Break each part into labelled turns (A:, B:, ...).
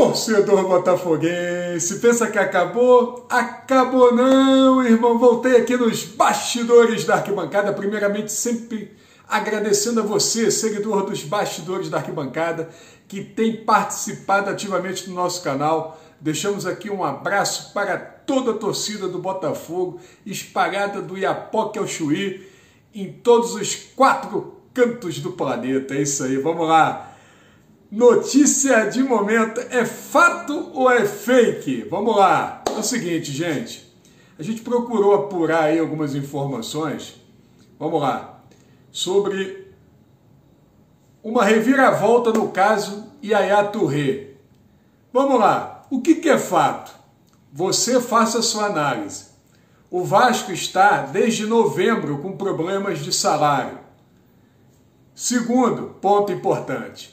A: Torcedor botafoguense, pensa que acabou? Acabou não, irmão. Voltei aqui nos bastidores da arquibancada. Primeiramente, sempre agradecendo a você, seguidor dos bastidores da arquibancada, que tem participado ativamente do nosso canal. Deixamos aqui um abraço para toda a torcida do Botafogo, espalhada do Iapoque ao Chuí, em todos os 4 cantos do planeta. É isso aí, vamos lá. Notícia de momento, é fato ou é fake? Vamos lá. É o seguinte, gente, a gente procurou apurar aí algumas informações, vamos lá, sobre uma reviravolta no caso Yaya Touré. Vamos lá, o que é fato? Você faça a sua análise. O Vasco está desde novembro com problemas de salário. Segundo ponto importante.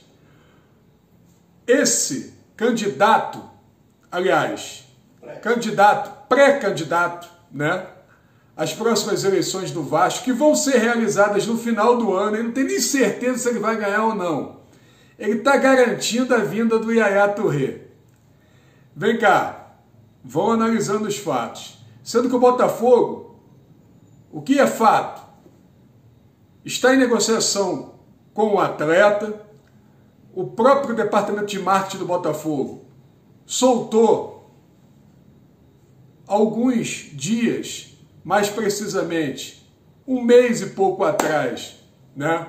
A: Esse candidato, aliás, pré-candidato, né, às próximas eleições do Vasco, que vão ser realizadas no final do ano, ele não tem nem certeza se ele vai ganhar ou não. Ele está garantindo a vinda do Yaya Touré. Vem cá, vão analisando os fatos. Sendo que o Botafogo, o que é fato? Está em negociação com o atleta. O próprio departamento de marketing do Botafogo soltou alguns dias, mais precisamente, um mês e pouco atrás, né,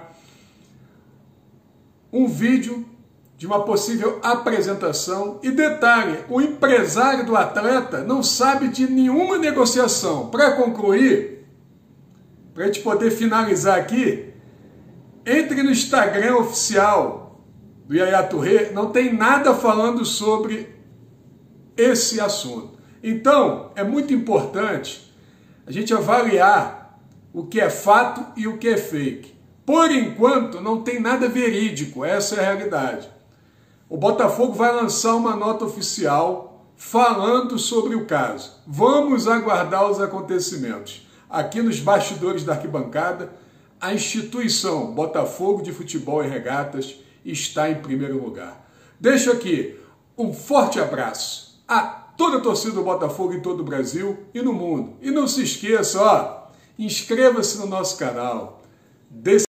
A: um vídeo de uma possível apresentação. E detalhe, o empresário do atleta não sabe de nenhuma negociação. Para concluir, para a gente poder finalizar aqui, entre no Instagram oficial do Yaya Touré, não tem nada falando sobre esse assunto. Então, é muito importante a gente avaliar o que é fato e o que é fake. Por enquanto, não tem nada verídico, essa é a realidade. O Botafogo vai lançar uma nota oficial falando sobre o caso. Vamos aguardar os acontecimentos. Aqui nos bastidores da arquibancada, a instituição Botafogo de Futebol e Regatas está em primeiro lugar. Deixo aqui um forte abraço a toda a torcida do Botafogo em todo o Brasil e no mundo. E não se esqueça, ó, inscreva-se no nosso canal.